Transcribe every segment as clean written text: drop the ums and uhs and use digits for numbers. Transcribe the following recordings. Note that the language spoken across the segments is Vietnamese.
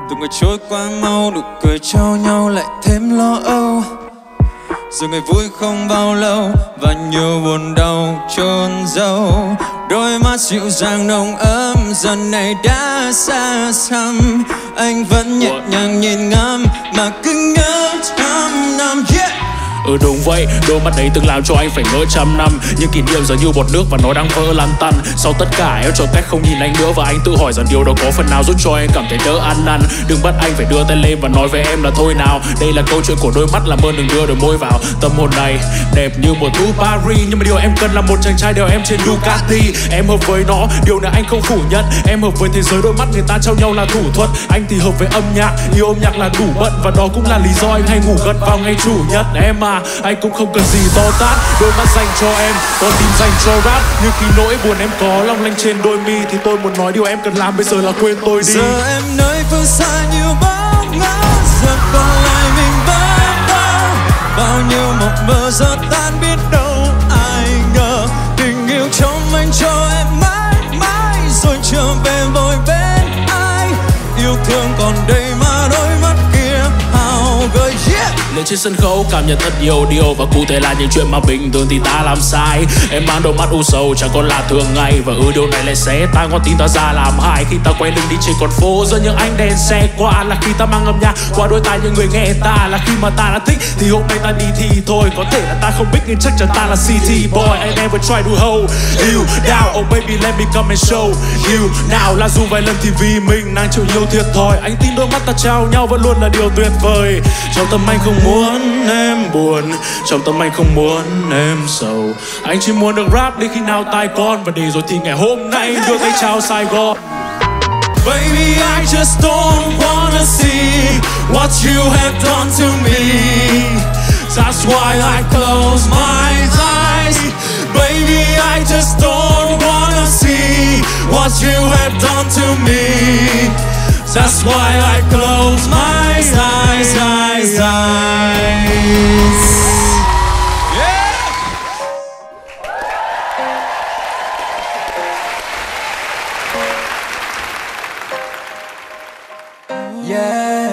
Từng ngày trôi qua mau, nụ cười trao nhau lại thêm lo âu. Rồi ngày vui không bao lâu và nhiều buồn đau chôn giấu. Đôi mắt dịu dàng nồng ấm giờ này đã xa xăm. Anh vẫn nhẹ nhàng nhìn ngắm mà cứ ngỡ trăm năm. Yeah. Đúng vậy, đôi mắt đấy từng làm cho anh phải ngỡ trăm năm. Nhưng kỷ niệm giờ như bọt nước và nó đang vỡ lan tăn. Sau tất cả em chọn cách không nhìn anh nữa. Và anh tự hỏi rằng điều đó có phần nào giúp cho em cảm thấy đỡ ăn năn. Đừng bắt anh phải đưa tay lên và nói với em là thôi nào. Đây là câu chuyện của đôi mắt, làm ơn đừng đưa đôi môi vào. Tâm hồn này đẹp như mùa thu Paris. Nhưng mà điều em cần là một chàng trai đeo em trên Ducati. Em hợp với nó, điều này anh không phủ nhận. Em hợp với thế giới, đôi mắt người ta trao nhau là thủ thuật. Anh thì hợp với âm nhạc, yêu âm nhạc là đủ bận. Và đó cũng là lý do anh hay ngủ gật vào ngày chủ nhật. Em à, anh cũng không cần gì to tát. Đôi mắt dành cho em, con tim dành cho rap. Nhưng khi nỗi buồn em có long lanh trên đôi mi thì tôi muốn nói điều em cần làm bây giờ là quên tôi đi. Giờ em nơi phương xa nhiều bóng ngỡ, giờ còn lại mình với nhau. Bao nhiêu mộng mơ giờ tan biết đâu ai ngờ. Tình yêu trong anh cho em mãi mãi rồi trở về vội bên ai. Yêu thương còn đây mà đôi mắt kia hao gợi. Yeah. Lên trên sân khấu cảm nhận thật nhiều điều. Và cụ thể là những chuyện mà bình thường thì ta làm sai. Em mang đôi mắt u sầu chẳng còn là thường ngày. Và điều này lại xé tan con tim ta ra làm hại. Khi ta quay lưng đi trên con phố giữa những ánh đèn xe qua. Là khi ta mang âm nhạc qua đôi tai những người nghe ta. Là khi mà ta đã thích thì hôm nay ta đi thì thôi. Có thể là ta không biết nhưng chắc chắn ta là city boy. I never try to hold you down. Oh baby let me come and show you now. Là dù vài lần thì vì mình đang chịu nhiều thiệt thòi. Anh tin đôi mắt ta trao nhau vẫn luôn là điều tuyệt vời. Trong tâm anh không muốn em buồn, trong tâm anh không muốn em sầu. Anh chỉ muốn được rap đến khi nào tai con. Và để rồi thì ngày hôm nay anh đưa tay chào Sài Gòn. Baby, I just don't wanna see what you have done to me. That's why I close my eyes. Baby, I just don't wanna see what you have done to me. That's why I close my eyes, eyes, eyes. Yeah. Yeah.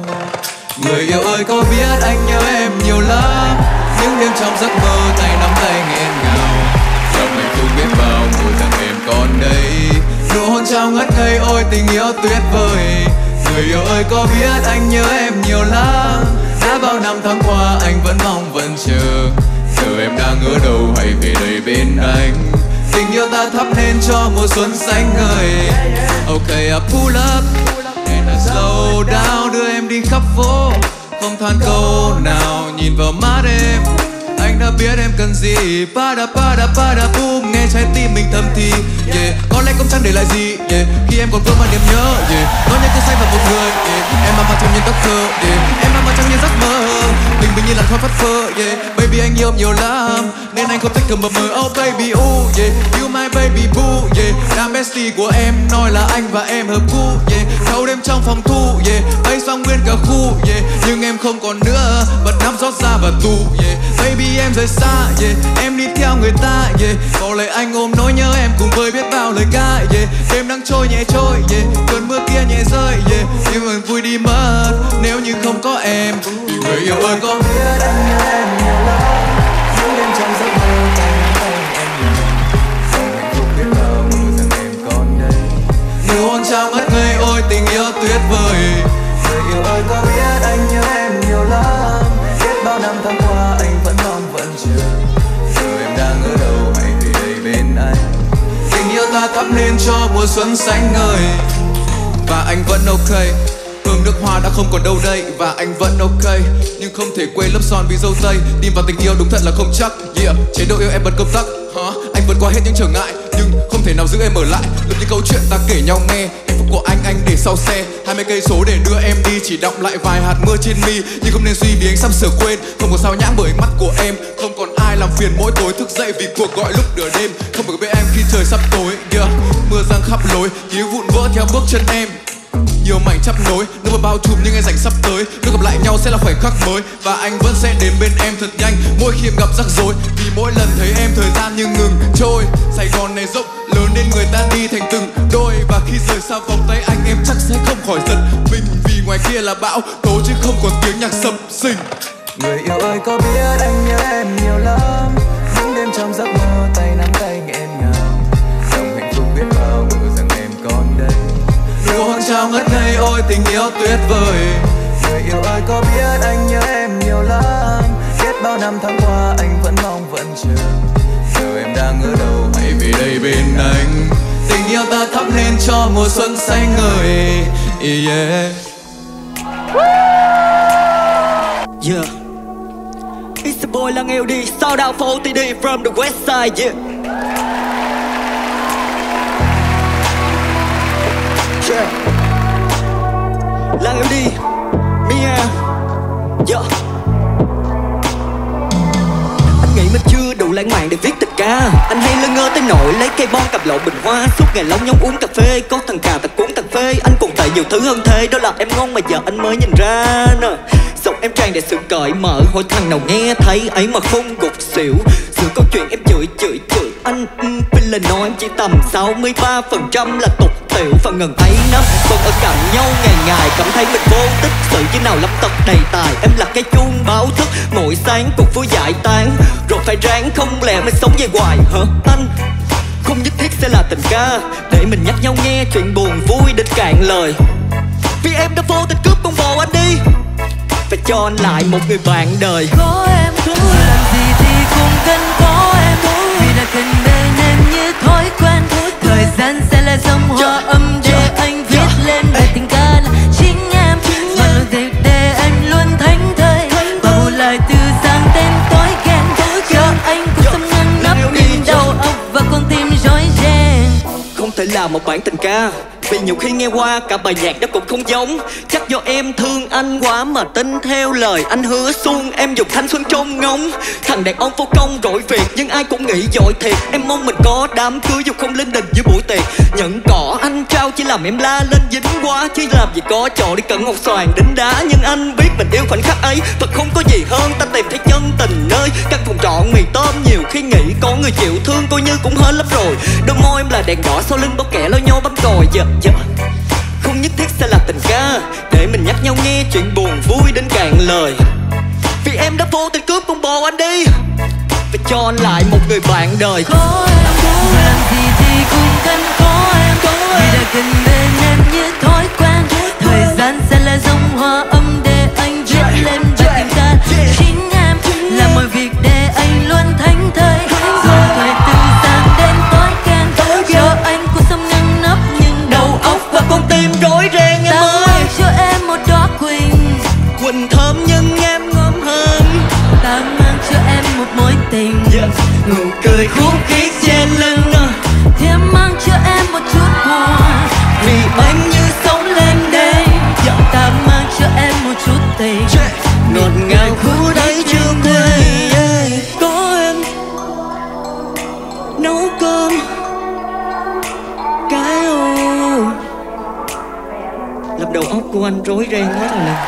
Người yêu ơi có biết anh nhớ em nhiều lắm. Những đêm trong giấc mơ tay nắm tay nghẹn ngào. Dòng hạnh phúc biết bao mùa thằng em còn đây. Nụ hôn trao ngất ngây ôi tình yêu tuyệt vời. Người yêu ơi có biết anh nhớ em nhiều lắm. Đã bao năm tháng qua anh vẫn mong vẫn chờ. Giờ em đang ở đâu hãy về đây bên anh. Tình yêu ta thắp lên cho mùa xuân xanh ngời. Okay, I pull up and I slow down. Đưa em đi khắp phố không than câu nào. Nhìn vào mắt em anh đã biết em cần gì. Pada pada pada boom. Nghe trái tim mình thầm thì yeah. Có lẽ cũng chẳng để lại gì yeah. Khi em còn vương mang niềm nhớ yeah. Có nhớ tôi say vào một người yeah. Em mang vào trong những giấc thơ yeah. Em mang vào trong những giấc mơ. Bình bình như làn khói phất phơ yeah. Baby anh yêu nhiều lắm nên anh không thích cầm mờ mờ. Oh baby ooh yeah. You my baby boo yeah. Đám bestie của em nói là anh và em hợp gu yeah. Thâu đêm trong phòng thu yeah. Bay xong nguyên cả khu yeah. Nhưng em không còn nữa. Bật nắm rót ra và tù yeah. Baby em rời xa yeah. Em đi theo người ta yeah. Có lẽ anh ôm nỗi nhớ em cùng với biết bao lời ca yeah. Đêm đang trôi nhẹ trôi yeah. Cơn mưa kia nhẹ rơi yeah. Nhưng mà vui đi mất nếu như không có em. Người yêu ơi có biết anh nhớ em nhiều lắm. Những đêm trong giấc mơ tay nắm tay em nhiều. Dòng hạnh phúc biết bao mùa thằng em còn đây. Nụ hôn trao ngất ngây ôi tình yêu tuyệt vời. Người yêu ơi có biết anh nhớ em nhiều lắm. Biết bao năm tháng qua anh vẫn mong vẫn chờ. Giờ em đang ở đâu hãy về đây bên anh. Tình yêu ta thắp lên cho mùa xuân xanh ngời. Và anh vẫn ok. Hương nước hoa đã không còn đâu đây. Và anh vẫn ok. Nhưng không thể quên lớp son vì dâu tây. Tin vào tình yêu đúng thật là không chắc yeah. Chế độ yêu em bật công tắc anh vượt qua hết những trở ngại. Nhưng không thể nào giữ em ở lại. Lập những câu chuyện ta kể nhau nghe. Hạnh phúc của anh để sau xe. 20 cây số để đưa em đi. Chỉ đọng lại vài hạt mưa trên mi. Nhưng không nên suy vì anh sắp sửa quên. Không có sao nhãng bởi mắt của em. Không còn ai làm phiền mỗi tối thức dậy vì cuộc gọi lúc nửa đêm. Không phải với em khi trời sắp tối yeah. Mưa giăng khắp lối. Ký vụn vỡ theo bước chân em. Nhiều mảnh chắp nối, nước bao trùm nhưng ngày rảnh sắp tới. Lúc gặp lại nhau sẽ là khoảnh khắc mới. Và anh vẫn sẽ đến bên em thật nhanh mỗi khi em gặp rắc rối. Vì mỗi lần thấy em thời gian như ngừng trôi. Sài Gòn này rộng lớn lớn nên người ta đi thành từng đôi. Và khi rời xa vòng tay anh em chắc sẽ không khỏi giật mình, vì ngoài kia là bão tố chứ không còn tiếng nhạc sập sình. Người yêu ơi có biết anh nhớ em nhiều lắm, những đêm trong giấc mơ tay nắm tay nghẹn ngào, dòng hạnh phúc biết bao ngờ rằng em còn đây. Nụ hôn trao ngất ngây ôi tình yêu tuyệt vời. Người yêu ơi có biết anh nhớ em nhiều lắm, biết bao năm tháng qua anh vẫn mong vẫn chờ, giờ em đang ở đâu Hãy về đây bên anh, tình yêu ta thắp lên cho mùa xuân xanh ngời. Yeah. Yeah. It's the boy Lang LD, shout out for OTD from the west side, yeah. Yeah. Lang LD, Mia, yeah. Anh nghĩ mình chưa đủ lãng mạn để viết tình ca. Anh hay lơ ngơ tới nỗi lấy cây bon cặp lậu bình hoa, suốt ngày lóng nhóng uống cà phê. Có thằng cà tật cuốn thằng phê. Anh còn tệ nhiều thứ hơn thế, đó là em ngon mà giờ anh mới nhìn ra nè. Giọng em tràn đầy sự cởi mở, hỏi thằng nào nghe thấy ấy mà không gục xỉu. Giữa câu chuyện em chửi anh vì lời nói em chỉ tầm 63% là tục tiểu. Và ngần ấy năm vẫn ở cạnh nhau ngày ngày, cảm thấy mình vô tích sự như nào lắm tật đầy tài. Em là cái chuông báo thức mỗi sáng cuộc vui giải tán, rồi phải ráng không lẽ mới sống về hoài hả anh? Không nhất thiết sẽ là tình ca, để mình nhắc nhau nghe chuyện buồn vui đến cạn lời. Vì em đã vô tình cướp con bồ anh đi, và cho anh lại một người bạn đời. Có em làm gì thì cũng cần có em, vì đã gần bên em như thói quen. Thời gian sẽ là dòng hoa âm để anh viết lên bài tình ca là chính em. Và luôn việc để anh luôn thánh thơi, và bù lại từ sáng đến tối ghen. Cho anh cuộc sống ngăn nắp nhưng đầu óc và con tim rối ren. Không thể làm một bản tình ca, vì nhiều khi nghe qua cả bài nhạc đó cũng không giống. Chắc do em thương anh quá mà tin theo lời anh hứa xuông. Em dùng thanh xuân trông ngóng, thằng đàn ông vô công rỗi việc nhưng ai cũng nghĩ giỏi thiệt. Em mong mình có đám cưới dù không linh đình như buổi tiệc. Nhận cỏ anh trao chỉ làm em la lên dính quá, chứ làm gì có chỗ đi cận ngọc xoàn đính đá. Nhưng anh biết mình yêu khoảnh khắc ấy, thật không có gì hơn ta tìm thấy chân tình nơi căn phòng trọ mì tôm. Nhiều khi nghĩ có người chịu thương coi như cũng hết lắm rồi. Đôi môi em là đèn đỏ sau lưng bao kẻ lôi nhau bấm còi. Không nhất thiết sẽ là tình ca, để mình nhắc nhau nghe chuyện buồn vui đến cạn lời. Vì em đã vô tình cướp con bồ anh đi, và cho anh lại một người bạn đời. Có em làm gì thì cũng cần có em, vì đã gần bên em như thói quen. Thời gian sẽ là dòng hoa âm để anh viết lên bài tình ca chính em. Làm mọi việc để anh luôn thánh thơi, rồi phải từ sáng đến tối ghen. Cho anh cuộc sống ngăn nắp nhưng đầu óc và con tim rối ren em ơi. Ta mang cho em một đóa quỳnh, quỳnh thơm nhưng em ngon hơn. ta mang cho em một mối tình, nụ cười khúc khích trên lưng. thêm mang cho em một chút buồn, Vì anh như sống lên đây, ta mang cho em một chút tình, ngọt ngào khu đấy chưa quên. Có em nấu cơm cái ô, làm đầu óc của anh rối ren quá rồi nè.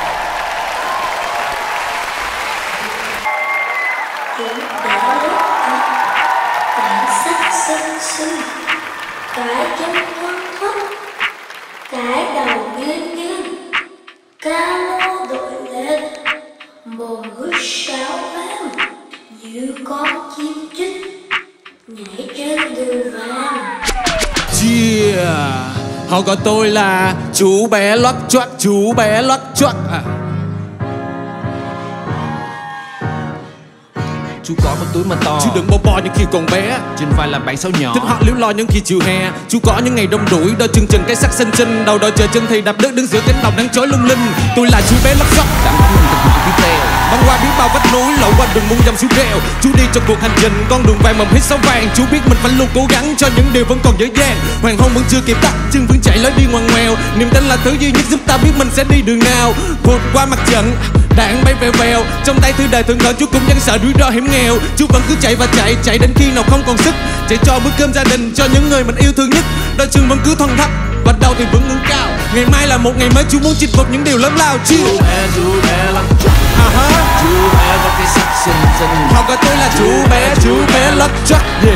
Bản sắc xinh xinh, cái chân thoăn thoắt, cái đầu nghiêng nghiêng, ca lô đội lên, mồm hút sáo vang như con chim chích nhảy trên đường vàng. Yeah. Họ gọi tôi là chú bé lót choác, chú bé lót choác. Chú có một túi mà to, Chú đừng bo bo những khi còn bé, trên vai là bạn sáu nhỏ. thích họ liếu lo những khi chiều hè. Chú có những ngày đông đuổi, đôi chân trần cái sắc xinh xinh, đầu đôi chờ chân thì đạp đất đứng giữa cánh đồng nắng chói lung linh. Tôi là chú bé lót choác, Đặng Phương thật mãi tiếp theo, băng qua biết bao vách núi, lội qua đường muôn dặm suối reo. Chú đi trong cuộc hành trình con đường vàng mầm hết sáu vàng. Chú biết mình phải luôn cố gắng cho những điều vẫn còn dở dang. Hoàng hôn vẫn chưa kịp tắt, chân vẫn chạy lối đi ngoằn ngoèo. Niềm tin là thứ duy nhất giúp ta biết mình sẽ đi đường nào. Vượt qua mặt trận, đạn bay vèo vèo. Trong tay thư đời thường thở, chú cũng vẫn sợ rủi ro hiểm nghèo. Chú vẫn cứ chạy và chạy, chạy đến khi nào không còn sức. Chạy cho bữa cơm gia đình, cho những người mình yêu thương nhất. Đôi chân vẫn cứ thon thắt, và đầu thì vẫn ngẩng cao. Ngày mai là một ngày mới, chú muốn chinh phục những điều lớn lao. chú bé lót choác, chú bé có cái sắc xinh xinh. Họ gọi tôi là chú bé lót choác. Yeah.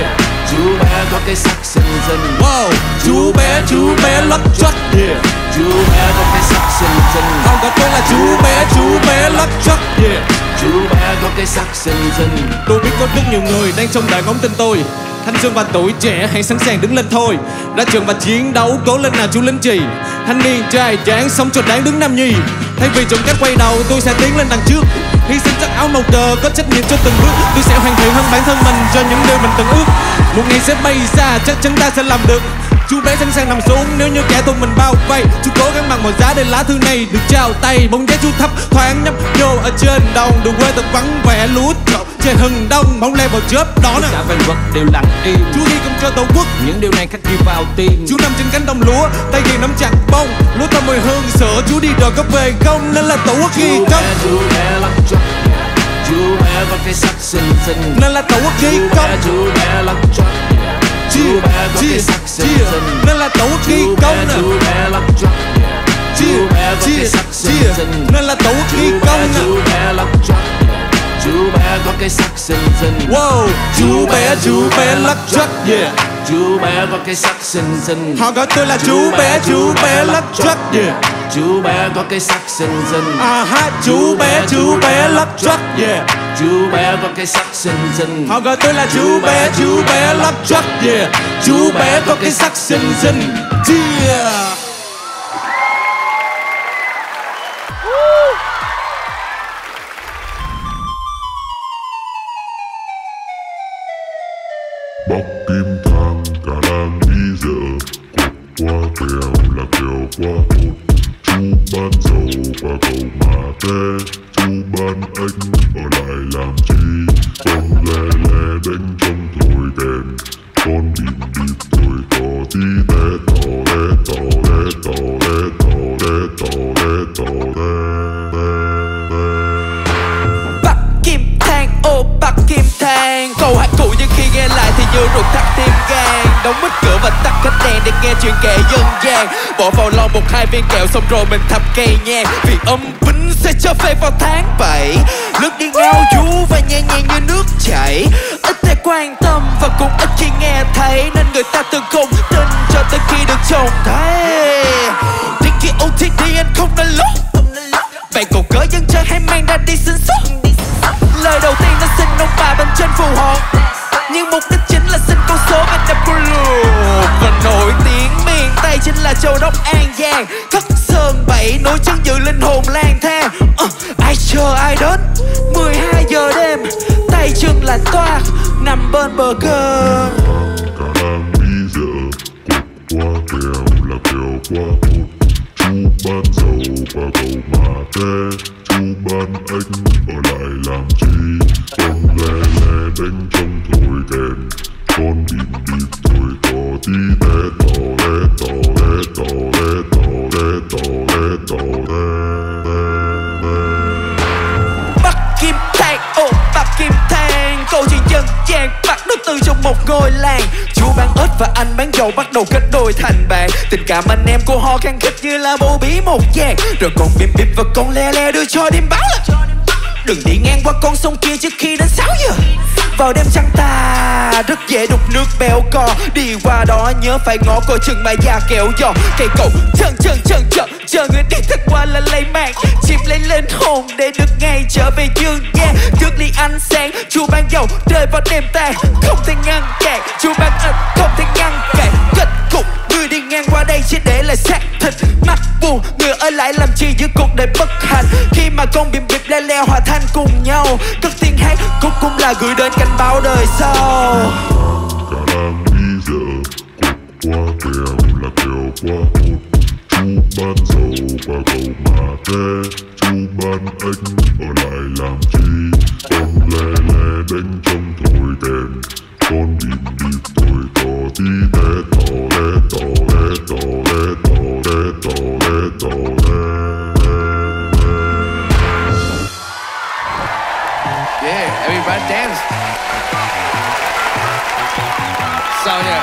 Chú bé có cái sắc xinh xinh. Wow, chú bé lắc chắc. Yeah. Chú bé có cái sắc xinh xinh. Họ gọi tôi là chú bé lắc chắc. Yeah. Chú bé có cái sắc xinh xinh. Tôi biết có rất nhiều người đang trông đợi ngóng tin tôi. Thanh xuân và tuổi trẻ hãy sẵn sàng đứng lên thôi. Ra trường và chiến đấu cố lên nào chú lính chì. Thanh niên trai tráng sống cho đáng đứng nam nhi. Thay vì chọn cách quay đầu tôi sẽ tiến lên đằng trước. Hy sinh chắc áo màu cờ có trách nhiệm cho từng bước. Tôi sẽ hoàn thiện hơn bản thân mình cho những điều mình từng ước. Một ngày sẽ bay xa chắc chắn ta sẽ làm được. Chú bé sẵn sàng nằm xuống nếu như kẻ thù mình bao vây. Chú cố gắng bằng mọi giá để lá thư này được trao tay. Bóng dáng chú thấp thoáng nhấp nhô ở trên đồng. Đường quê thật vắng vẻ lúa trộn trời hừng đông. Bóng le vào chớp đó nè. Cả vạn vật đều lặng im. Chú đi cùng cho tổ quốc. Những điều này khắc ghi vào tim. Chú nằm trên cánh đồng lúa, tay ghi nắm chặt bông. Lúa thơm mùi hương sữa. Chú đi rồi có về không nên là tổ quốc ghi công. Chú bé lắc chắc. Chú bé có cái sắc xinh xinh. Nên là tổ quốc ghi công. Chú bé lắc chắc. Chú bé có cái sắc xinh xinh. Nên là tổ quốc ghi công nè. Chú bé lắc chắc. Chú bé có cái sắc xinh xinh. Nên là tổ quốc ghi công nè. Chú bé lắc chắc. Chú bé có cái sắc xinh xinh. Wow, chú bé lắc chắc. Yeah. Chú bé có cái sắc xinh xinh. Họ gọi tôi là chú bé lắc chắc. Yeah. Chú bé có cái sắc xinh xinh. Chú bé lắc chắc. Yeah. Chú bé có cái sắc xinh xinh. Họ gọi tôi là chú bé lắc chắc. Yeah. Chú bé có cái sắc xinh xinh. Yeah. Bắc Kim Thang cả làng đi dợ. Qua kèo là kèo qua cột. Chú bán dầu và cầu mà té. Chú bán anh ở lại làm chi. Con le le đánh trong thổi đèn. Con bìm bịp thổi tỏ tí té. Tỏ lé tỏ lé tỏ lé tỏ lé tỏ lé tỏ lé. Bắc Kim Thang, ô Bắc Kim Thang. Câu hát cũ nhưng khi nghe lại thì như ruột thắt tim gan. Đóng mất cửa và tắt hết đèn để nghe chuyện kể dân gian. Bỏ vào lon 1-2 viên kẹo xong rồi mình thắp cây nhang. Vì âm binh sẽ cho phê vào tháng 7. Nước đi ngao du và nhẹ nhàng như nước chảy. Ít ai quan tâm và cũng ít khi nghe thấy. Nên người ta thường không tin cho tới khi được trông thấy. Đi khi OTD anh không nên lúc. Vậy còn cớ dân chơi hay mang ra đi xin xuất. Lời đầu tiên nó xin ông bà bên trên phù hộ. Nhưng mục đích chính là xin con số bên đập blue. Và nổi tiếng miền Tây chính là Châu Đốc An Giang. Thất Sơn 7 nối chân giữ linh hồn lang thang. Ai chờ ai đến 12 giờ đêm. Tay chân là toát nằm bên bờ cờ. Cả làng đi dợ. Qua kèo là kèo qua cột. Chú bán dầu và cầu mà té. Chú bán anh ở lại làm chi. Con le le đánh trong thổi đèn. Con bìm bịp thổi tỏ tí té. Tỏ lé tỏ lé tỏ lé tỏ lé tỏ lé tỏ lé. Bắc Kim Thang, ô Bắc Kim Thang. Câu chuyện dân gian bắt đầu từ trong một ngôi làng. Chú bán ớt và anh bán dầu bắt đầu kết đôi thành bạn. Tình cảm anh em của họ khăng khít như là bầu bí một vàng. Rồi con bìm bịp và con le le đưa cho đêm báo là đừng đi ngang qua con sông kia trước khi đến 6 giờ. Vào đêm trăng tà rất dễ đục nước béo cò. Đi qua đó nhớ phải ngó coi chừng mà già kéo giò. Cây cầu chờ người đi thật qua là lấy mạng. Chìm lấy linh hồn để được ngày trở về dương gian. Trước ly ánh sáng chú bán dầu rơi vào đêm tàn. Không thể ngăn cản chú bán ớt không thể ngăn cản. Kết cục người đi ngang qua đây chỉ để lại xác thịt. Mắt buồn người ở lại làm chi giữa cuộc đời bất hạnh. Khi mà con bìm bịp le le hòa thanh cùng nhau. Cất tiếng hát cuối cùng là gửi đến cảnh báo đời sau. Cả làng đi dợ. Qua kèo là kèo qua cột. Chú bán dầu và cầu mà té. Chú bán anh ở lại làm chi. Con le le đánh trong thổi đèn. Con bìm bịp thổi tỏ tí té. Tỏ lé tỏ lé tỏ lé tỏ lé tỏ lé tỏ lé. Yeah, everybody dance. Sao nhỉ?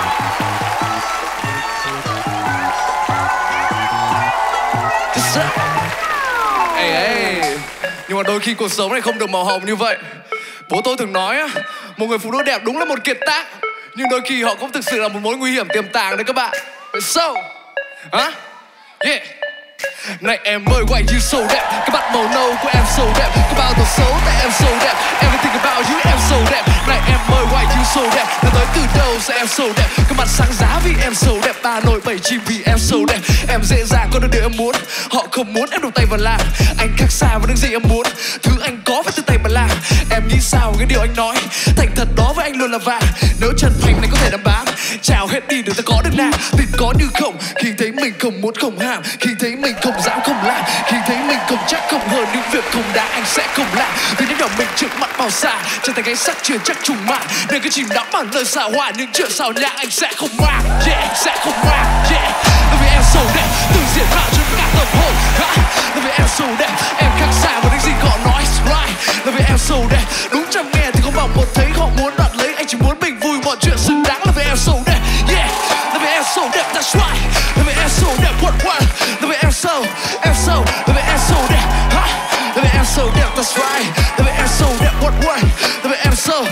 Hey, nhưng mà đôi khi cuộc sống này không được màu hồng như vậy. Bố tôi thường nói á, một người phụ nữ đẹp đúng là một kiệt tác. nhưng đôi khi họ cũng thực sự là một mối nguy hiểm tiềm tàng đấy các bạn. So, hả? Yeah. Này em ơi, why you so đẹp? Cái mặt màu nâu của em so đẹp. Cái bao tật xấu tại em so đẹp. Everything about you em so đẹp. Này em ơi, why you so đẹp? Nó tới từ đâu sao em so đẹp? Cái mặt sáng giá vì em so đẹp. Ba nồi bảy chim vì em so đẹp. Em dễ dàng có được điều em muốn. Họ không muốn em đụng tay vào làm. Anh khác xa với những gì em muốn. Thứ anh có phải tự tay mà làm. Em nghĩ sao cái điều anh nói? Thành thật đó với anh luôn là vàng. Nếu chân thành này có thể đảm bám. Chào hết đi đừng ta có được nào. Tình có như không. Khi thấy mình không muốn không ham. Khi thấy mình không dám không làm. Khi thấy mình không chắc không hơn những việc không đáng anh sẽ không làm. Từ những đầu mình trước mặt bao xa. Chân tay cái sắc chưa chắc trùng mạng. Nên cứ chìm đắm ở nơi xa hoa. Nhưng chuyện sao nhạc anh sẽ không mang. Yeah, sẽ không mang. Yeah, bởi vì em so đẹp. Từ diện mạo cho cả tâm hồn. Bởi vì em so đẹp. Em khác xa với những gì họ nói. Right, bởi vì em so đẹp. Đúng chẳng nghe thì không bằng một thấy họ muốn đoạt lấy. Anh chỉ muốn mình vui mọi chuyện xứng đáng là vì em so đẹp. Yeah, bởi vì em so đẹp. That's right, bởi vì em so đẹp. What, bởi vì em so bởi vì em so đẹp. Bởi vì em so đẹp. That's right, bởi vì em so đẹp. What, bởi vì em so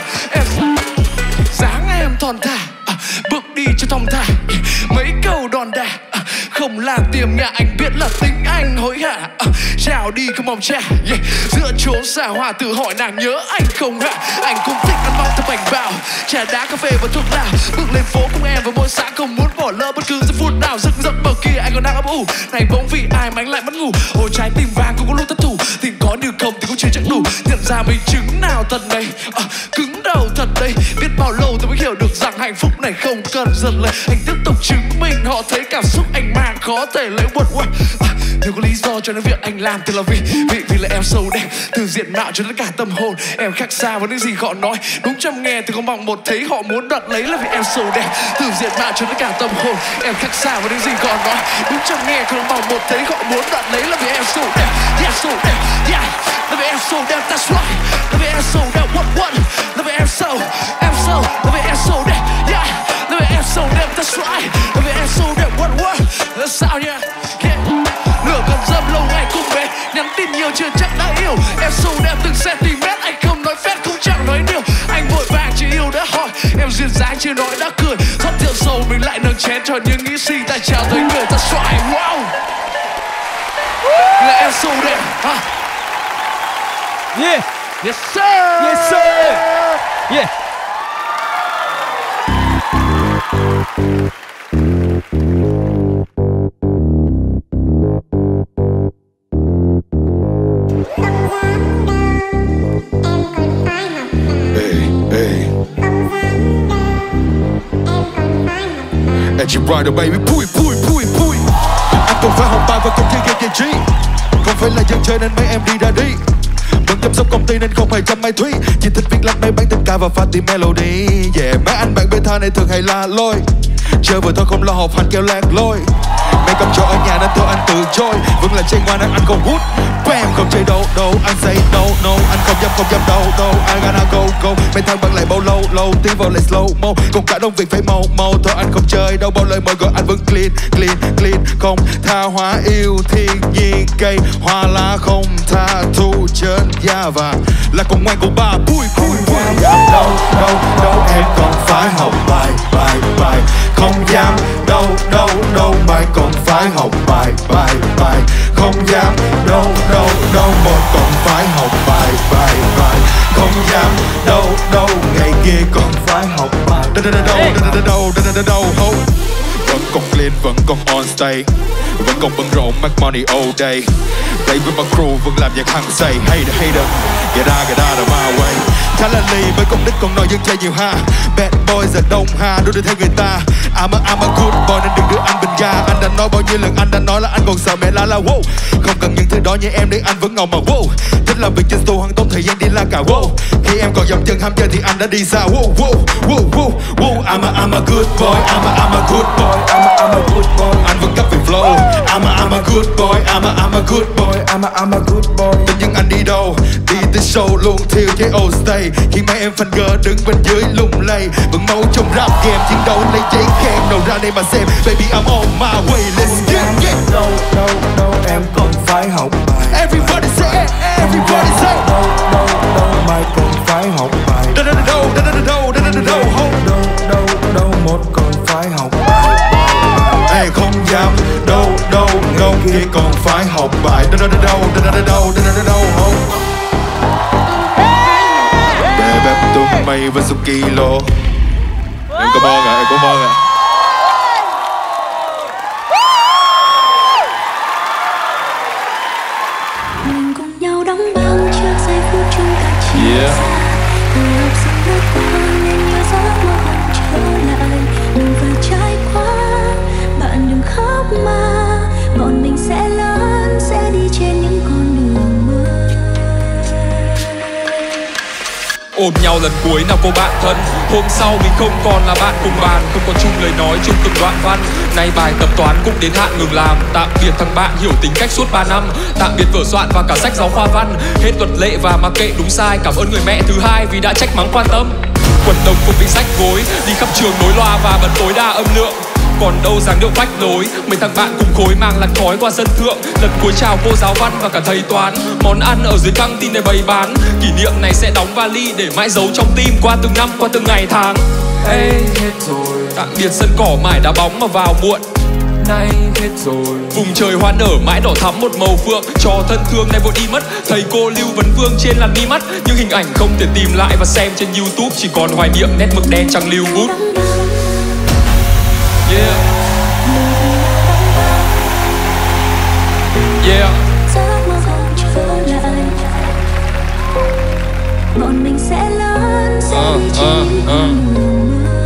dáng em thon thả, bước đi cho thong thả. Mấy câu đòn đả không làm tiềm nhà anh biết là tính anh hối hả. Chào đi không mong cha. Yeah. Giữa chốn xa hoa tự hỏi nàng nhớ anh không hả. Anh cũng thích ăn mong thơm bánh bao, trà đá cà phê và thuốc lào. Bước lên phố cùng em vào mỗi sáng không muốn bỏ lỡ bất cứ giây phút nào. Giấc giấc bờ kia anh còn đang ấp ủ. Này bỗng vì ai mà anh lại mất ngủ. Ôi trái tim vàng cũng có lúc thất thủ. Tình có như không thì cũng chưa chắc đủ. Nhận ra mình chứng nào thật này. Cứng đầu thật đây. Biết bao lâu tôi mới hiểu được rằng hạnh phúc này không cần giật lời. Anh tiếp tục chứng minh họ thấy cảm xúc anh mang khó thể lấy what. Nếu có lý do cho nên việc anh làm thì là vì là em sâu đẹp. Từ diện mạo cho đến cả tâm hồn. Em khác xa với những gì họ nói. Đúng chăm nghe thì không bằng một thấy họ muốn đoạt lấy là vì em sâu đẹp. Từ diện mạo cho đến cả tâm hồn. Em khác xa với những gì họ nói. Đúng chăm nghe thì không bằng một thấy họ muốn đoạt lấy là vì em sâu đẹp. Yeah, sâu đẹp. Yeah, là vì em sâu đẹp. That's right, là vì em sâu đẹp. What, là vì em sâu là vì em sâu đẹp. Yeah, là vì em sâu đẹp. That's right, là vì em sâu đẹp. What, là sao nha. Nửa gần dâm lâu ngày cùng bé. Nhắn tin nhiều chưa chắc đã yêu. Em sâu đẹp từng cm. Anh không nói phép cũng chẳng nói điều. Anh vội vàng chỉ yêu đã hỏi. Em duyên dáng chưa nói đã cười. Rót rượu sầu mình lại nâng chén cho những nghĩ suy ta chào tới người ta xoài. Wow, là em sâu đẹp. Yeah, yes sir. Yes sir. Yeah. And you right baby, pui. Anh còn phải học bài và còn chơi game giải trí. Không phải là dân chơi nên mấy em đi ra đi. Vẫn chăm sóc công ty nên không hề chăm mai thúy. Chỉ thích viết lách mấy bán tình ca và pha tìm melody. Yeah, mấy anh bạn beta này thường hay la lôi. Chơi vừa thôi không lo học hành kêu lạc lôi. Mấy công chỗ ở nhà nên thôi anh từ chối. Vẫn là chơi ngoan nên anh còn hút. Bam, không chơi đâu, anh say no. Anh không dám đâu, I gotta go. Mấy thằng bận lại bao lâu, tiến vào lại slow mo. Còn cả đông việc phải mau, thôi anh không chơi đâu. Bao lời mời gọi anh vẫn clean. Không tha hóa yêu thiên nhiên. Cây hoa lá không tha thu trên da vàng. Là con ngoan của ba pui. Đâu em còn phải học bài. Không dám đâu mày còn phải học bài. Không dám đâu một còn phải học bài. Không dám đâu ngày kia còn phải học bài. Đâu vẫn còn clean, vẫn còn on stage. Vẫn còn bận rộn make money all day. Play with my crew vẫn làm nhạc hăng say. Hater, get out of my way. Khá là lì với công đức còn nói dân chơi nhiều ha. Bad boy giờ đông ha, đôi đi theo người ta. I'm a good boy nên đừng đưa anh bình ga. Anh đã nói bao nhiêu lần anh đã nói là anh còn sợ mẹ la wow. Không cần những thứ đó như em để anh vẫn ngầu mà wow. Thích làm việc trên store hằng tốn thời gian đi la cả wow. Khi em còn dòng chân ham chơi thì anh đã đi xa wow. I'm a good boy, I'm a good boy, I'm a good boy. Anh vẫn cấp về flow. I'm a good boy, I'm a good boy, I'm a good boy. Tự nhiên anh đi đâu, đi tới show luôn thiêu chế all stay. Khi mấy em fan girl đứng bên dưới lung lay. Vẫn máu trong rap game chiến đấu lấy giấy khen. Đầu ra đây mà xem, baby I'm on my way, let's get. Đâu em còn phải học bài. Everybody say, Đâu mày còn phải học bài. Đâu kia còn phải học bài đâu không. Bebe tung mây với số kilo. Em cảm ơn ạ, em cảm ơn ạ. Mình cùng nhau đóng băng trước giây phút chúng ta chia xa. Người học sinh bước qua nên nhớ giấc mơ không trở lại. Đừng phải trải qua, bạn đừng khóc mà. Bọn mình sẽ lớn, sẽ đi trên những con đường mơ. Ôm nhau lần cuối nào cô bạn thân. Hôm sau mình không còn là bạn cùng bàn, không còn chung lời nói chung từng đoạn văn. Nay bài tập toán cũng đến hạn ngừng làm. Tạm biệt thằng bạn hiểu tính cách suốt 3 năm. Tạm biệt vở soạn và cả sách giáo khoa văn. Hết luật lệ và mặc kệ đúng sai. Cảm ơn người mẹ thứ hai vì đã trách mắng quan tâm. Quần đồng phục bị rách gối, đi khắp trường nối loa và bật tối đa âm lượng. Còn đâu dáng điệu phách lối, mấy thằng bạn cùng khối mang làn khói qua sân thượng. Lần cuối chào cô giáo văn và cả thầy toán. Món ăn ở dưới căng tin này bày bán. Kỷ niệm này sẽ đóng vali để mãi giấu trong tim. Qua từng năm, qua từng ngày tháng. Ê, hết rồi. Tạm biệt sân cỏ mãi đá bóng mà vào muộn. Nay hết rồi. Vùng trời hoa nở mãi đỏ thắm một màu phượng. Trò thân thương này vội đi mất. Thầy cô Lưu Vấn Vương trên làn mi mắt. Nhưng hình ảnh không thể tìm lại và xem trên YouTube. Chỉ còn hoài niệm nét mực đen trăng lưu bút. Yeah. Yeah. Giấc mơ không trở lại. Bọn mình sẽ lớn, sẽ đi trên con đường mơ.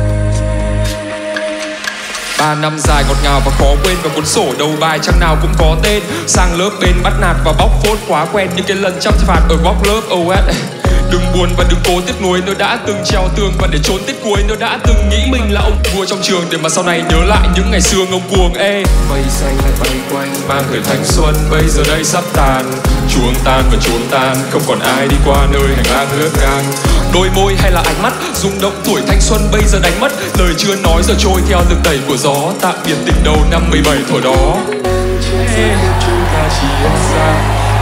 3 năm dài ngọt ngào và khó quên. Và cuốn sổ đầu bài trang nào cũng có tên. Sang lớp bên bắt nạt và bóc phốt quá quen. Những cái lần chăm phạt ở góc lớp. Đừng buồn và đừng cố tiếc nuối. Nó đã từng treo tường và để trốn tiết cuối. Nó đã từng nghĩ mình là ông vua trong trường. Để mà sau này nhớ lại những ngày xưa ngông cuồng. Mây xanh lại bay quanh mang thời thanh xuân. Bây giờ đây sắp tàn, chuông tan và chuông tan. Không còn ai đi qua nơi hành lang lướt ngang. Đôi môi hay là ánh mắt rung động tuổi thanh xuân bây giờ đánh mất. Lời chưa nói giờ trôi theo lực đẩy của gió. Tạm biệt tình đầu năm 17 thổi đó. Chúng ta chia xa,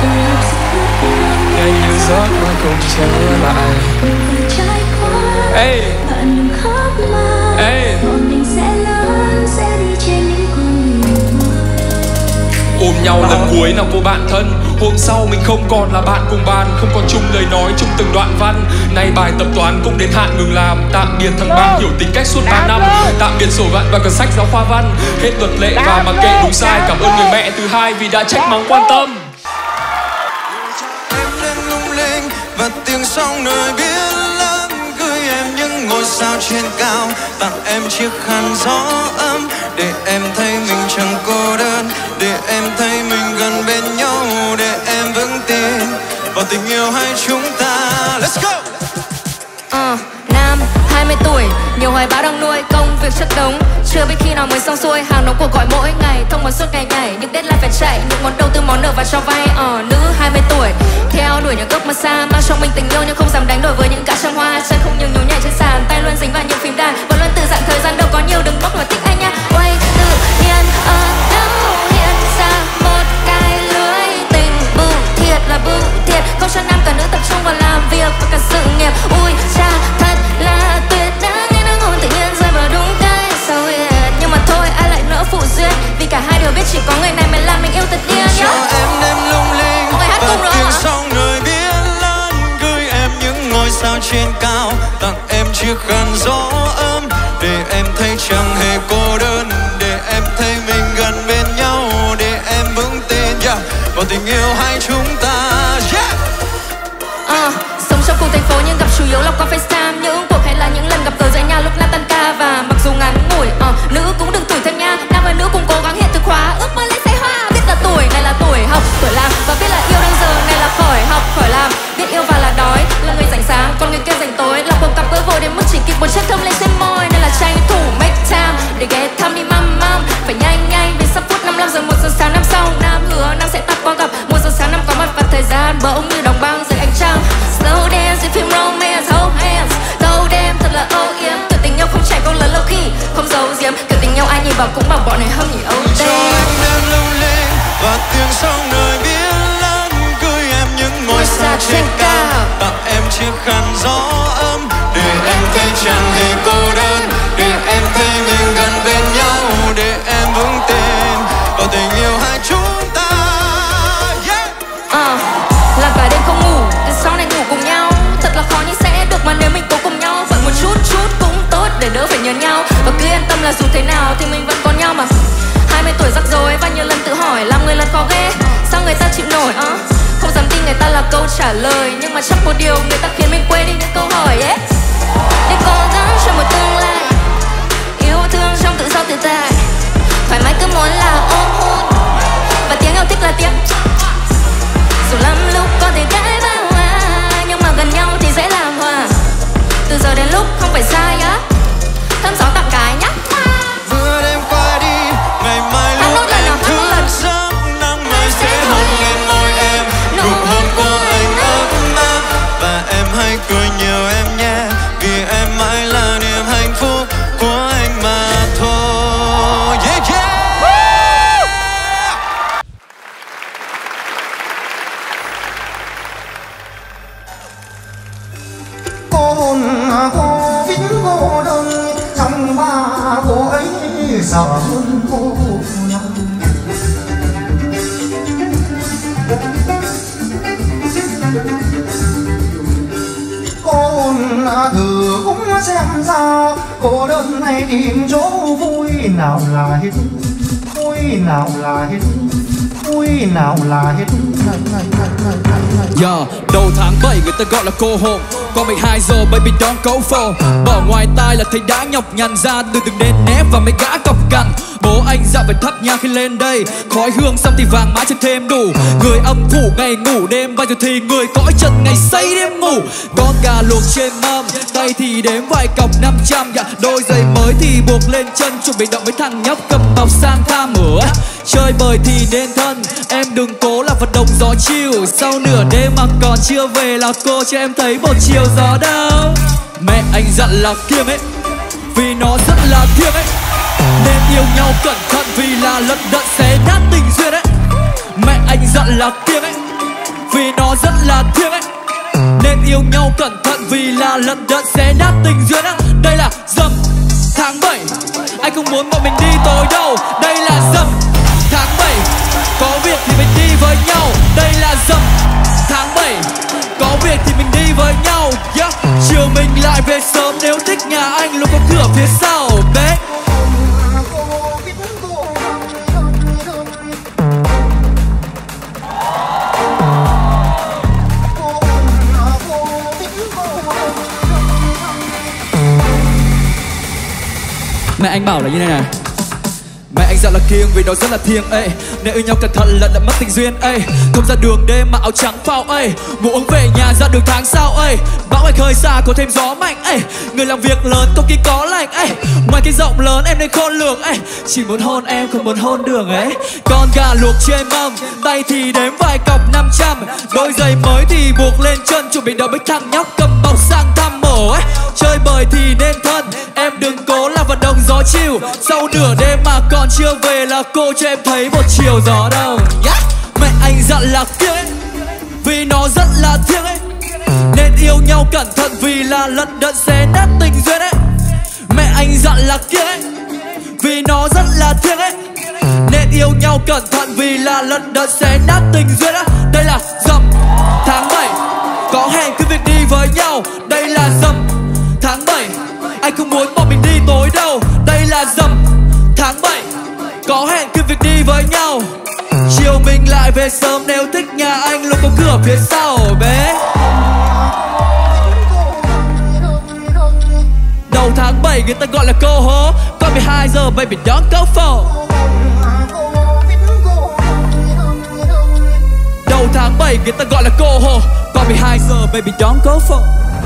ngay như giấc mơ không trở lại. Ê, bạn đừng khóc mà. Bọn mình sẽ lớn, sẽ đi trên những con đường mơ. Ôm nhau lần cuối nào cô bạn thân. Hôm sau mình không còn là bạn cùng bàn. Không còn chung lời nói chung từng đoạn văn. Nay bài tập toán cũng đến hạn ngừng làm. Tạm biệt thằng bạn hiểu tính cách suốt 3 năm. Tạm biệt sổ vạn và cả sách giáo khoa văn. Hết luật lệ và mặc kệ đúng sai. Cảm ơn người mẹ thứ hai vì đã trách mắng quan tâm. Em lên lung linh và tiếng sóng nơi biển lớn. Gửi em những ngôi sao trên cao. Tặng em chiếc khăn gió ấm. Để em thấy mình chẳng cô đơn. Để em thấy mình gần bên nhau. Để em vững tin vào tình yêu hai chúng ta. Let's go! Nam 20 tuổi, nhiều hoài bão đang nuôi. Công việc chất đống, chưa biết khi nào mới xong xuôi. Hàng đóng cuộc gọi mỗi ngày, thông báo suốt ngày nhảy. Nhưng deadline phải chạy, những món đầu tư món nợ và cho vay. Nữ 20 tuổi, theo đuổi những giấc mơ xa. Mang trong mình tình yêu nhưng không dám đánh đổi với những cá trăm hoa. Chân không nhường nhún nhảy trên sàn, tay luôn dính vào những phím đàn. Và luôn từ dạng thời gian đâu có nhiều đừng bốc mà thích anh nha. Quay tự nhiên ở đâu hiện ra một cái lưới tình bưu thiệt là bưu thiệt. Không cho nam cả nữ tập trung vào làm việc và cả sự nghiệp. Ui cha thật là tuyệt, đã nghe nó ngôn tự nhiên rơi vào đúng cái sâu huyệt. Nhưng mà thôi ai lại nỡ phụ duyên, vì cả hai đều biết chỉ có người này mới làm mình yêu thật điên. Cho em đêm lung linh và tiếng sóng nơi biển lớn. Gửi em những ngôi sao trên cao. Tặng em chiếc khăn gió ấm. Để em thấy chẳng hề cô đơn. Để em thấy mình gần bên nhau. Để em vững tin vào tình yêu hai chúng ta. Sống trong cùng thành phố nhưng gặp chủ yếu là qua FaceTime. Những cuộc hay là những lần gặp gỡ giữa nhau lúc nam tan ca. Và mặc dù ngắn ngủi, nữ cũng đừng tuổi thân nha. Nam và nữ cùng cố gắng hiện thực hóa ước mơ lấy say hoa. Biết là tuổi này là tuổi học, tuổi làm. Và biết là yêu đang giờ này là khỏi học, khỏi làm. Biết yêu và là đói, là người rảnh sáng, còn người kia rảnh tối. Là cuộc cặp gỡ vội đến mức chỉ kịp một chất thơm lên trên môi. Nên là tranh thủ make time để ghé thăm đi măm măm. Phải nhanh nhanh vì sắp phút 55 giờ 1 giờ sáng năm sau. Nam hứa Nam sẽ tắt qua gặp 1 giờ sáng năm có mặt và thời gian bỗng như đóng băng dưới ánh trăng. Slow dance in phim romance, hold hands. Go damn thật là âu yếm. Kiểu tình yêu không chạy câu lớn lâu khi không giấu giếm. Kiểu tình yêu ai nhìn vào cũng bảo bọn này hâm nhỉ âu Cho em đêm lung linh và tiếng sóng nơi biển lớn. Gửi em những ngôi sao trên cao. Tặng em chiếc khăn gió ấm. Để em thấy chẳng hề cô đơn. Để em thấy mình gần bên nhau. Để em vững tin vào tình yêu hai chúng là dù thế nào thì mình vẫn có nhau mà. 20 tuổi rắc rối và nhiều lần tự hỏi làm người lần khó ghê. Sao người ta chịu nổi không dám tin người ta là câu trả lời. Nhưng mà chắc một điều người ta khiến mình quên đi những câu hỏi ấy. Để cố gắng cho một tương lai, yêu thương trong tự do tự tại, thoải mái cứ muốn là ôm hôn và tiếng yêu thích là tiếng. Dù lắm lúc có thể cãi vã nhưng mà gần nhau thì dễ làm hòa. Từ giờ đến lúc không phải sai á, thơm gió tặng cái nhá. Vừa đêm qua đi, ngày mai lúc em thức giấc, nắng mai sẽ hôn lên môi em. Nụ hôn của anh ấm áp và em hãy cười nhiều em nhé, vì em mãi là niềm hạnh phúc của anh mà thôi. Yeah, yeah. Cô buồn cô vĩnh cô đơn, trong ba cô ấy sợ hơn cô nhau. Cô buồn thử cũng xem ra, cô đơn này tìm chỗ vui nào là hết, vui nào là hết, vui nào là hết. Đầu tháng 7 người ta gọi là cô hồn, còn 12 giờ baby don't go for. Bỏ ngoài tai là thấy đã nhọc nhằn, ra từ từng đen nép và mấy gã cọc cằn. Bố anh dạo phải thắp nhang khi lên đây, khói hương xong thì vàng mã trên thêm đủ. Người âm phủ ngày ngủ đêm, vai rồi thì người cõi trần ngày say đêm ngủ. Con gà luộc trên mâm, tay thì đếm vài cọc 500. Đôi giày mới thì buộc lên chân, chuẩn bị động với thằng nhóc cầm bọc sang tham ở. Chơi bời thì nên thân, em đừng cố là vận động gió chiều. Sau nửa đêm mà còn chưa về là cô cho em thấy một chiều gió đâu. Mẹ anh dặn là kiêng ấy, vì nó rất là thiêng ấy. Nên yêu nhau cẩn thận vì là lận đận sẽ nát tình duyên ấy. Mẹ anh dặn là kiêng ấy, vì nó rất là thiêng ấy. Nên yêu nhau cẩn thận vì là lận đận sẽ nát tình duyên ấy. Đây là dầm tháng 7, anh không muốn bọn mình đi tối đâu. Đây là dầm tháng 7, có việc thì mình đi với nhau. Đây là dầm tháng 7, có việc thì mình đi với nhau. Yeah. Chiều mình lại về sớm, nếu thích nhà anh luôn có cửa phía sau. Bé mẹ anh bảo là như này này. Mẹ anh dặn là kiêng vì nó rất là thiêng ấy. Nếu yêu nhau cẩn thận là đã mất tình duyên ấy. Không ra đường đêm mà áo trắng phao ấy. Muốn uống về nhà ra đường tháng sau ấy. Bão ngày khơi xa có thêm gió mạnh ấy. Người làm việc lớn có khi có lành ấy. Ngoài cái rộng lớn em nên khôn lường ấy. Chỉ muốn hôn em không muốn hôn đường ấy. Con gà luộc trên mâm, tay thì đếm vài cọc 500. Đôi giày mới thì buộc lên chân, chuẩn bị đợi với thằng nhóc cầm bọc sang thăm mổ ấy. Chơi bời thì nên thân, em đừng cố là vận động gió chiều. Sau nửa đêm mà còn chưa về là cô cho em thấy một chiều gió đâu. Mẹ anh dặn là kiêng ấy, vì nó rất là thiêng ấy. Nên yêu nhau cẩn thận vì là lận đận sẽ nát tình duyên ấy. Mẹ anh dặn là kiêng ấy, vì nó rất là thiêng ấy. Nên yêu nhau cẩn thận vì là lận đận sẽ nát tình duyên ấy. Đây là dầm tháng 7, có hẹn cứ việc đi với nhau. Đây là dầm tháng 7, anh không muốn bọn mình đi tối đâu. Đây là dầm tháng 7, có hẹn cứ việc đi với nhau. Chiều mình lại về sớm, nếu thích nhà anh luôn có cửa phía sau bé. Đầu tháng 7 người ta gọi là cô hố, còn 12 giờ baby don't go for. Đầu tháng 7 người ta gọi là cô hố, còn 12 giờ baby don't go for.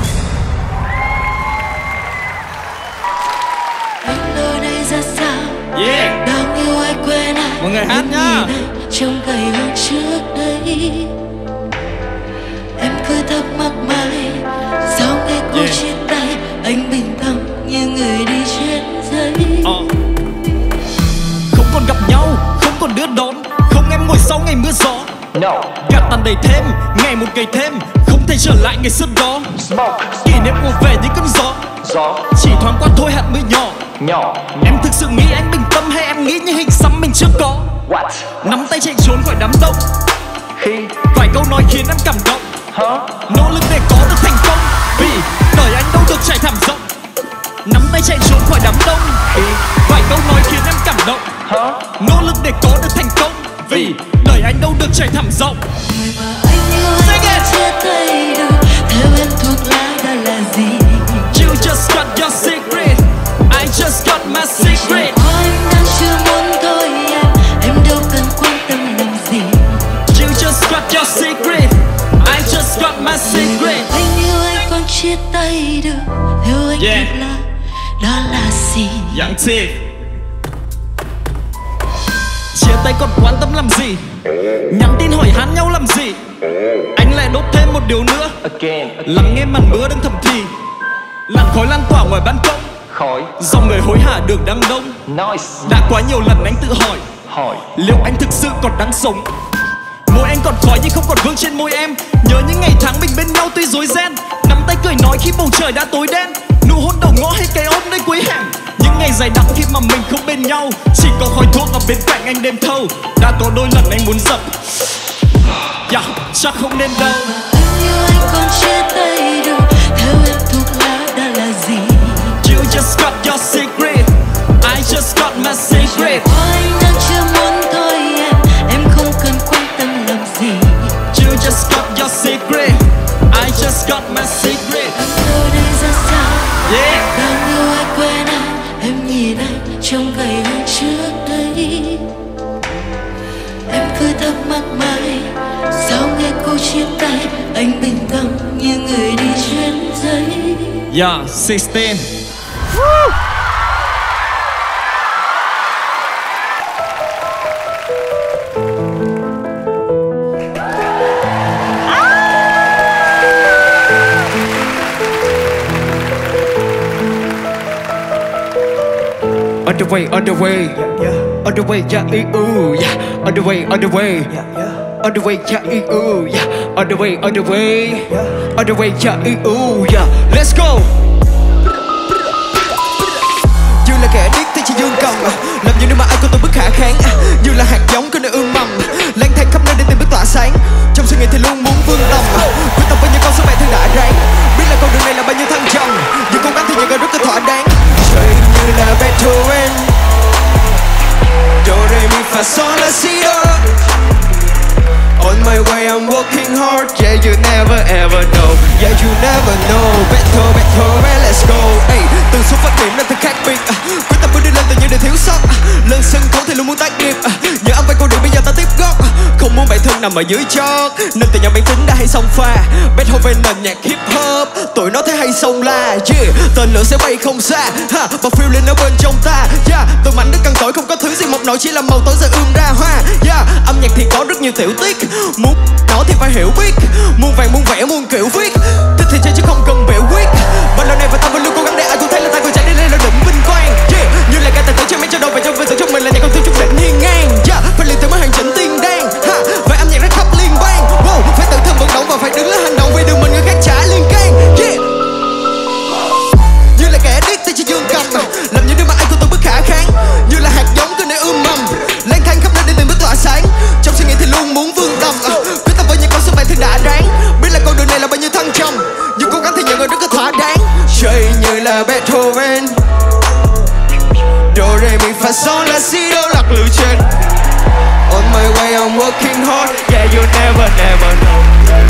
Anh ở đây ra sao? Yeah. Đang yêu ai quên ai? Mọi người hát nhá. Trong ngày hôm trước đây, em cứ thắc mắc mãi, sao nghe cô chia tay anh bình thầm như người đi trên giấy. Không còn gặp nhau, không còn đưa đón, không em ngồi sau ngày mưa gió. Gạt tàn đầy thêm, ngày một ngày thêm, không thể trở lại ngày xưa đó. Kỷ niệm ùa về như cơn gió, chỉ thoáng qua thôi hạt mưa nhỏ. Em thực sự nghĩ anh bình tâm hay em nghĩ như hình xăm mình chưa có? Nắm tay chạy trốn khỏi đám đông, vài câu nói khiến em cảm động. Nỗ lực để có được thành công, vì đời anh đâu được trải thảm rộng. Nắm tay chạy trốn khỏi đám đông, vài câu nói khiến em cảm động. Nỗ lực để có được thành công, vì đời anh đâu được trải thảm rộng. Người mà anh yêu anh không chia tay được, theo em thuộc lại đó là gì? You just got your secret, I just got my secret. Anh đang chưa muốn thôi em đâu cần quan tâm làm gì. You just got your secret, I just got my secret. Anh yêu anh còn chia tay được, theo anh thuộc lại đó là gì? Young T. Chia tay còn quan tâm làm gì? Nhắn tin hỏi han nhau làm gì? Anh lại đốt thêm một điều nữa, lắng nghe màn mưa đang thầm thì. Làn khói lan tỏa ngoài ban công, dòng người hối hả đường đám đông. Đã quá nhiều lần anh tự hỏi liệu anh thực sự còn đang sống. Môi anh còn khói nhưng không còn vương trên môi em. Nhớ những ngày tháng mình bên nhau tuy rối ren, nắm tay cười nói khi bầu trời đã tối đen. Nụ hôn đầu ngõ hay cái ôm nơi cuối hẻm. Những ngày dài đắng khi mà mình không bên nhau, chỉ có khói thuốc ở bên cạnh anh đêm thâu. Đã có đôi lần anh muốn dập, chắc không nên đâu. Anh yêu anh còn chia tay được, theo em thuộc lại đó là gì? You just got your secret, I just got my secret. Anh đang chưa muốn thôi em không cần quan tâm làm gì. You just got your secret, I just got my secret. Anh đâu đây ra sao? Đang yêu ai quên anh, em nhìn anh trong ngày hôm trước đây. Em cứ thắc mắc mãi, sao nghe câu chia tay anh bình tâm như người đi trên giấy. Yeah, 16. On the way, on the way, on the way, yeah, ooh, yeah, on the way, on the way, on the way, yeah, ooh, yeah, on the way, on the way, on the way, yeah, ooh, yeah, let's go. Như là kẻ điếc tay chỉ dương cầm, làm như nếu mà ai có tôi bất khả kháng. Như là hạt giống có nơi ươm mầm, lang thang khắp nơi để tìm bước tỏa sáng. Trong suy nghĩ thì luôn muốn vươn tầm, quyết tâm bao nhiêu con số mẹ thương đã ráng. Biết là con đường này là bao nhiêu thăng trầm, nhưng cố gắng thì nhận ra rất là thỏa đáng. Trời như là Beethoven, do re mi fa sol la si do. On my way I'm working hard, yeah you never ever know, yeah you never know. Beethoven, let's go. Hey, từng số phát điểm nên thật khác biệt, quyết tâm bước đi lên từ những điều thiếu sót. Lên sân khấu thì luôn muốn tác nghiệp, nhớ âm vang câu điệu bây giờ ta tiếp gót. Không muốn bản thân nằm ở dưới chót, nên từ nhỏ bản tính đã hay xông pha. Beethoven nền nhạc hip hop, tụi nó thấy hay xông la. Yeah, tên lửa sẽ bay không xa, ha, và feeling ở bên trong ta. Yeah, tôi mạnh đức cằn cỗi không có thứ gì mọc nổi, chỉ là màu tối giờ ươm ra hoa. Yeah, âm nhạc thì có rất nhiều tiểu tiết, muốn nó thì phải hiểu biết. Muôn vàng muôn vẻ muôn kiểu viết, thích thì chơi chứ không cần biểu quyết. Bao lâu nay và ta vẫn luôn cố gắng để ai cũng thấy là ta còn chạy đi lên là đỉnh vinh quang. Yeah, như là cái tài tử cho mấy cho đâu về trong vinh dự trong mình là nhạc công tiêu trung định hiên ngang. Yeah, phải liền tới mới hành trình tiên đan, ha, và âm nhạc rất khắp liên bang. Wow, phải tự thân vận động và phải đứng lên hành động vì đường mình người khác trả liên can. Yeah, như là kẻ điếc tay chỉ dương cầm, làm như nếu mà ai của tôi bất khả kháng. Như là hạt giống cứ nơi ươm mầm, lang thang khắp nơi để tìm bước tỏa sáng. Trong suy nghĩ thì luôn muốn vươn tầm, quyết tâm với những con số bạn thương đã ráng. Biết là con đường này là bao nhiêu thăng trầm, nhưng cố gắng thì nhận ra rất là thỏa đáng. Trời như là Beethoven, do re mi fa sol la si do lạc lựa trên. On my way I'm working hard, yeah you never know.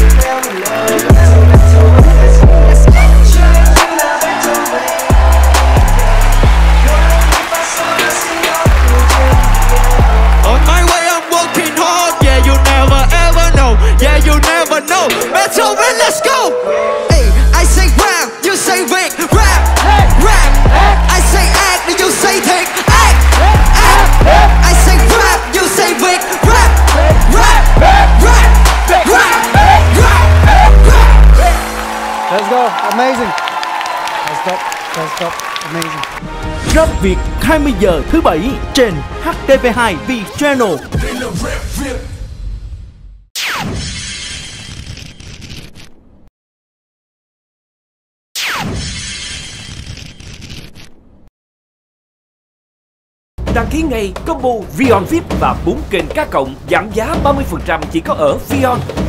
On my way I'm working hard, yeah you never ever know, yeah you never know. Beethoven, let's go. Hey, I say rap, you say Vic, rap, rap. I say act, you say thick, act, act. I say rap, you say Vic, rap, rap, rap, rap, rap, rap. Let's go, amazing. Let's go, amazing. Rap Việt 20 giờ thứ Bảy trên HTV2 Vchannel. Đăng ký ngay combo Vion VIP và 4 kênh cá cộng giảm giá 30% chỉ có ở Vion.